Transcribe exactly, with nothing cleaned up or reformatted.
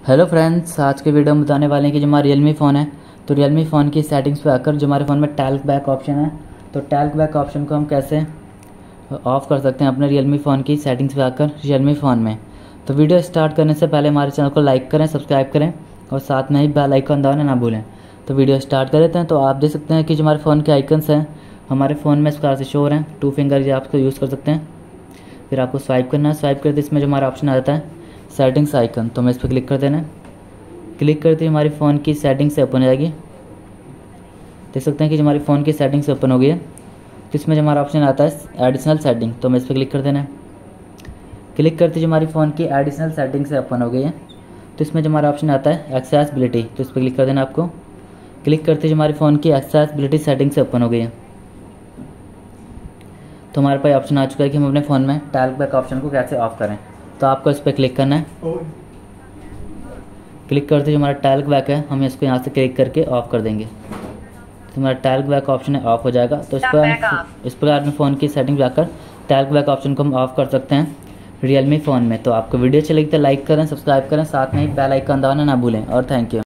Hello friends, आज के video में बताने वाले हैं कि जो हमारा रियलमी फ़ोन है तो रियलमी फ़ोन की सेटिंग्स पे आकर जो हमारे फ़ोन में टैल्क बैक ऑप्शन है तो टैल्क बैक ऑप्शन को हम कैसे ऑफ़ कर सकते हैं अपने रियलमी फ़ोन की सेटिंग्स पे आकर रियलमी फ़ोन में। तो वीडियो स्टार्ट करने से पहले हमारे चैनल को लाइक करें, सब्सक्राइब करें और साथ में ही बेल आइकन दबाना ना भूलें। तो वीडियो स्टार्ट कर देते हैं। तो आप देख सकते हैं कि जो हमारे फ़ोन के आइकन्स हैं हमारे फ़ोन में इस प्रकार से शो हो रहे हैं। टू फिंगर ये आपको यूज़ कर सकते हैं। फिर आपको स्वाइप करना है। स्वाइप करते इसमें जो हमारा ऑप्शन आ जाता है सेटिंग्स आइकन, तो हमें इस पर क्लिक कर देना है। क्लिक करते ही हमारी फ़ोन की सेटिंग से ओपन हो जाएगी। देख सकते हैं कि हमारी फ़ोन की सेटिंग से ओपन हो गई है। तो इसमें जो हमारा ऑप्शन आता है एडिशनल सेटिंग, तो हमें इस पर क्लिक कर देना है। क्लिक करते जो हमारी फ़ोन की एडिशनल सेटिंग से ओपन हो गई है तो इसमें जो हमारा ऑप्शन आता है एक्सेसिबिलिटी, तो इस पर क्लिक कर देना आपको। क्लिक करते जो हमारी फ़ोन की एक्सेसिबिलिटी सेटिंग से ओपन हो गई है तो हमारे पास ऑप्शन आ चुका है कि हम अपने फ़ोन में टैल्क बैक ऑप्शन को कैसे ऑफ़ करें। तो आपको इस पर क्लिक करना है। क्लिक करते जो हमारा टैल्क बैक है हम इसको यहाँ से क्लिक करके ऑफ़ कर देंगे तो हमारा टैल्क बैक ऑप्शन है ऑफ़ हो जाएगा। तो इस पर इस प्रकार अपने फ़ोन की सेटिंग जाकर टैल्क बैक ऑप्शन को हम ऑफ़ कर सकते हैं रियलमी फ़ोन में। तो आपको वीडियो अच्छी लगी तो लाइक करें, सब्सक्राइब करें, साथ में ही बेल आइकन दबाना ना भूलें और थैंक यू।